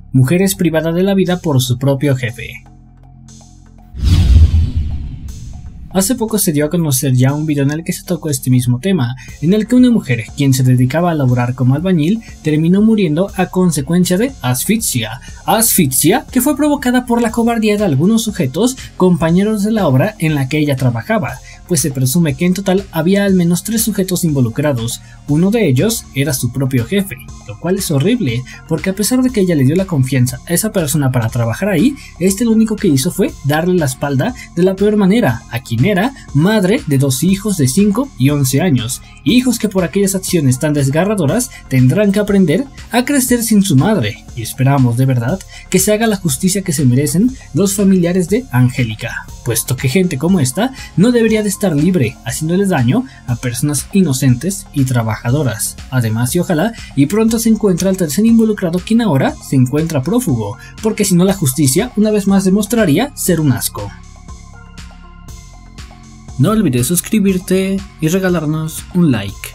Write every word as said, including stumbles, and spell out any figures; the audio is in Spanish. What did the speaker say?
mujer es privada de la vida por su propio jefe. Hace poco se dio a conocer ya un video en el que se tocó este mismo tema, en el que una mujer, quien se dedicaba a laborar como albañil, terminó muriendo a consecuencia de asfixia. Asfixia que fue provocada por la cobardía de algunos sujetos, compañeros de la obra en la que ella trabajaba, pues se presume que en total había al menos tres sujetos involucrados. Uno de ellos era su propio jefe, lo cual es horrible, porque a pesar de que ella le dio la confianza a esa persona para trabajar ahí, este lo único que hizo fue darle la espalda de la peor manera, a quien era madre de dos hijos de cinco y once años, hijos que por aquellas acciones tan desgarradoras tendrán que aprender a crecer sin su madre, y esperamos de verdad que se haga la justicia que se merecen los familiares de Angélica, puesto que gente como esta no debería de estar libre haciéndoles daño a personas inocentes y trabajadoras. Además, y ojalá y pronto se encuentre al tercer involucrado, quien ahora se encuentra prófugo, porque si no la justicia una vez más demostraría ser un asco. No olvides suscribirte y regalarnos un like.